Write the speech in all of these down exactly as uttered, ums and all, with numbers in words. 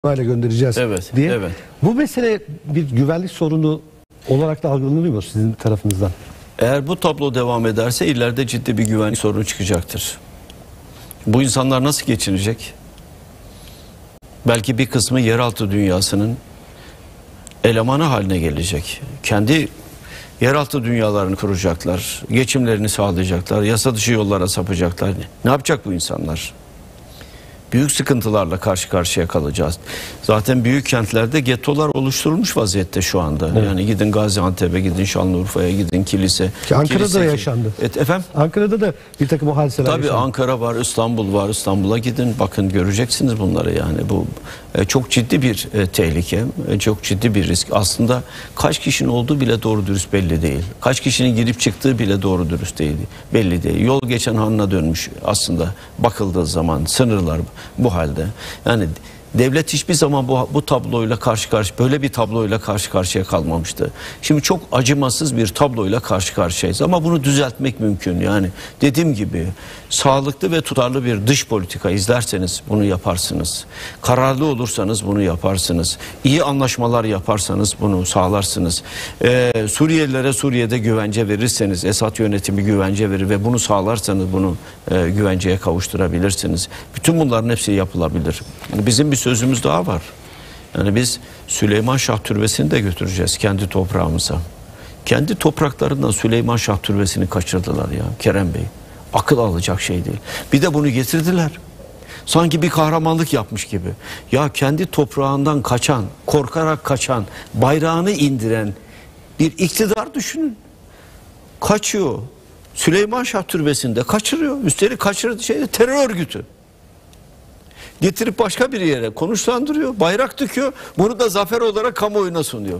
hale göndereceğiz evet, diye. Evet. Bu mesele bir güvenlik sorunu olarak da algılanıyor mu sizin tarafınızdan? Eğer bu tablo devam ederse ileride ciddi bir güvenlik sorunu çıkacaktır. Bu insanlar nasıl geçinecek? Belki bir kısmı yeraltı dünyasının elemanı haline gelecek. Kendi yeraltı dünyalarını kuracaklar. Geçimlerini sağlayacaklar. Yasa dışı yollara sapacaklar. Ne yapacak bu insanlar? Büyük sıkıntılarla karşı karşıya kalacağız. Zaten büyük kentlerde gettolar oluşturulmuş vaziyette şu anda. Evet. Yani gidin Gaziantep'e, gidin Şanlıurfa'ya, gidin kilise. Ki Ankara'da kilise, da yaşandı. Et, efendim? Ankara'da da bir takım o hadiseler Tabii yaşandı. Ankara var, İstanbul var. İstanbul'a gidin, bakın göreceksiniz bunları yani. Bu e, çok ciddi bir e, tehlike, e, çok ciddi bir risk. Aslında kaç kişinin olduğu bile doğru dürüst belli değil. Kaç kişinin girip çıktığı bile doğru dürüst değil, belli değil. Yol geçen hanına dönmüş aslında bakıldığı zaman sınırlar bu halde. Yani devlet hiçbir zaman bu, bu tabloyla karşı karşı böyle bir tabloyla karşı karşıya kalmamıştı. Şimdi çok acımasız bir tabloyla karşı karşıyayız ama bunu düzeltmek mümkün. Yani dediğim gibi sağlıklı ve tutarlı bir dış politika izlerseniz bunu yaparsınız. Kararlı olursanız bunu yaparsınız. İyi anlaşmalar yaparsanız bunu sağlarsınız. Ee, Suriyelilere Suriye'de güvence verirseniz, Esad yönetimi güvence verir ve bunu sağlarsanız bunu e, güvenceye kavuşturabilirsiniz. Bütün bunların hepsi yapılabilir. Bizim bir sözümüz daha var. Yani biz Süleyman Şah Türbesi'ni de götüreceğiz kendi toprağımıza. Kendi topraklarından Süleyman Şah Türbesi'ni kaçırdılar ya Kerem Bey. Akıl alacak şey değil. Bir de bunu getirdiler. Sanki bir kahramanlık yapmış gibi. Ya kendi toprağından kaçan, korkarak kaçan, bayrağını indiren bir iktidar düşünün. Kaçıyor. Süleyman Şah Türbesi'nde kaçırıyor. Üstelik kaçırdığı şey de terör örgütü. Getirip başka bir yere konuşlandırıyor, bayrak döküyor. Bunu da zafer olarak kamuoyuna sunuyor.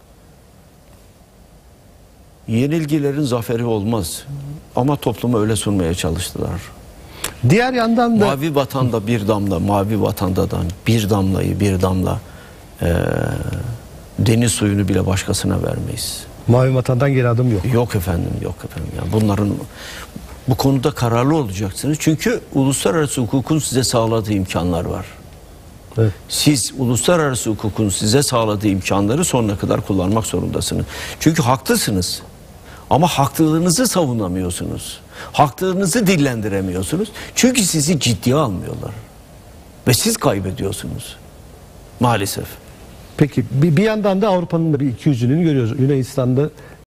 Yenilgilerin zaferi olmaz. Ama topluma öyle sunmaya çalıştılar. Diğer yandan da Mavi vatanda bir damla, mavi vatandadan bir damlayı bir damla e, deniz suyunu bile başkasına vermeyiz. Mavi vatandan geri adım yok. Yok efendim, yok efendim. Yani bunların bu konuda kararlı olacaksınız. Çünkü uluslararası hukukun size sağladığı imkanlar var. Evet. Siz uluslararası hukukun size sağladığı imkanları sonuna kadar kullanmak zorundasınız. Çünkü haklısınız. Ama haklılığınızı savunamıyorsunuz. Haklılığınızı dillendiremiyorsunuz. Çünkü sizi ciddiye almıyorlar. Ve siz kaybediyorsunuz. Maalesef. Peki bir, bir yandan da Avrupa'nın da bir ikiyüzlülüğünü görüyoruz. Yunanistan'da